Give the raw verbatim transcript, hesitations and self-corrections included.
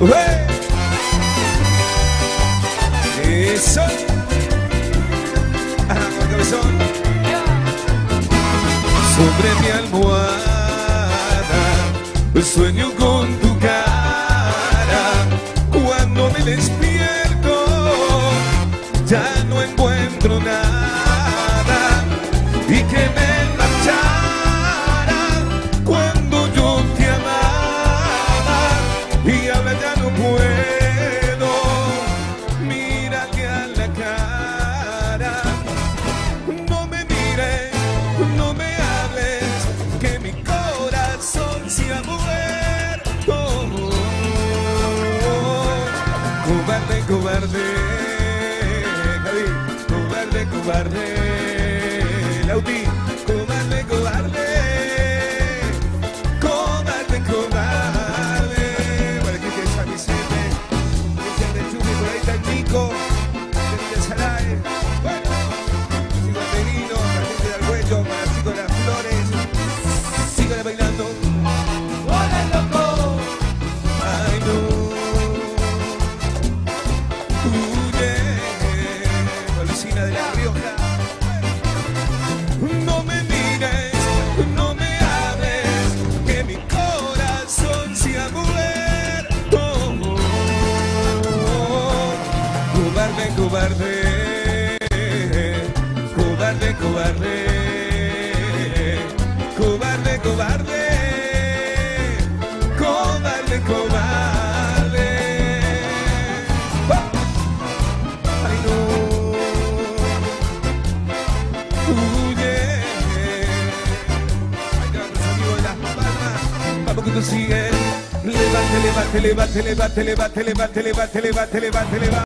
¡Ué! Eso. Ajá, con cabezón. Sobre mi almohada sueño con tu cara. Cuando me despierto ya no encuentro nada. Y que me marchara cuando yo te amaba. Y ahora ya no puedo mirarte a la cara. No me mires, no me hables, que mi corazón se ha muerto. Cobarde, cobarde, Javi, cobarde, cobarde, Lauti, cobarde, cobarde, cobarde, cobarde. Para que te San Vicente, que de Chupi, por ahí está el Nico, de Saray. Bueno, sigo el Merino, la gente del Huello, para el chico de las flores. Síganle bailando. ¡Hola, loco! Ay, no. Huye, Policina de La Rioja. No me mires, no me hables, que mi corazón se ha muerto. Cobarde, cobarde, cobarde, cobarde, cobarde, cobarde, cobarde, cobarde. ¡Ah! Ay, no. Huye. Ahí te van los amigos de Las Palmas. Vamos que tú sigues. Levante, levante, levante, levante, levante, levante, levante, levante, levante, levante.